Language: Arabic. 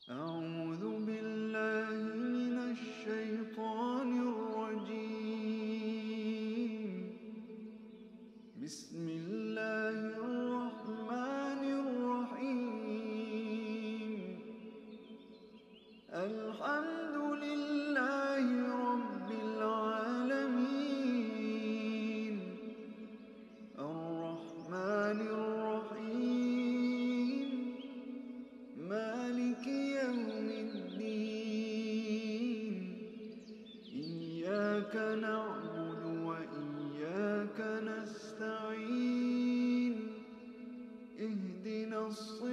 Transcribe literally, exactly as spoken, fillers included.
أعوذ بالله من الشيطان الرجيم. بسم الله الرحمن الرحيم. الحمد لله رب العالمين. الرحمن الرحيم. مالك يوم الدين. إياك نعبد وإياك نستعين. اهدنا الصراط